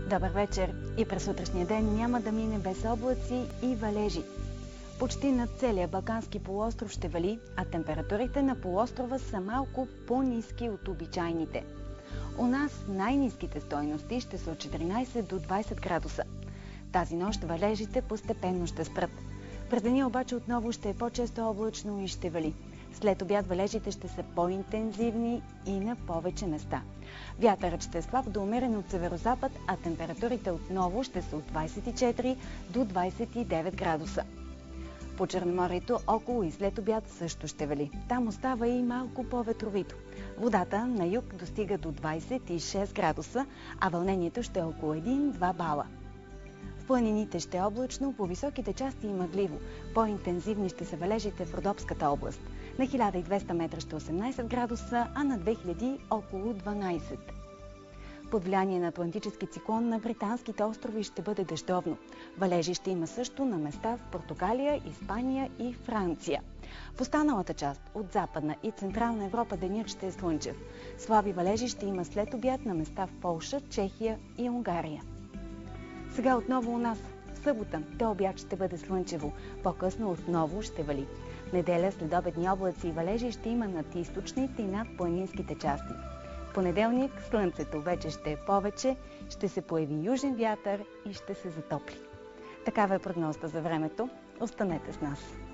Добър вечер! И през утрешния ден няма да мине без облаци и валежи. Почти над целия Балкански полуостров ще вали, а температурите на полуострова са малко по-ниски от обичайните. У нас най-ниските стойности ще са от 14 до 20 градуса. Тази нощ валежите постепенно ще спрат. През деня обаче отново ще е по-често облачно и ще вали. След обяд валежите ще са по-интензивни и на повече места. Вятърът ще е слаб до умерен от северозапад, а температурите отново ще са от 24 до 29 градуса. По Черноморието около и след обяд също ще вали. Там остава и малко по-ветровито. Водата на юг достига до 26 градуса, а вълнението ще е около 1-2 бала. В планините ще е облачно, по високите части и мъгливо. По-интензивни ще са валежите в Родопската област. На 1200 метра ще 18 градуса, а на 2000 около 12. Под влияние на атлантически циклон на британските острови ще бъде дъждовно. Валежи ще има също на места в Португалия, Испания и Франция. В останалата част от Западна и Централна Европа денят ще е слънчев. Слаби валежи ще има след обяд на места в Полша, Чехия и Унгария. Сега отново у нас. В събота до обяд ще бъде слънчево. По-късно отново ще вали. Неделя следобедни облаци и валежи ще има над източните и над планинските части. В понеделник слънцето вече ще е повече, ще се появи южен вятър и ще се затопли. Такава е прогнозата за времето. Останете с нас!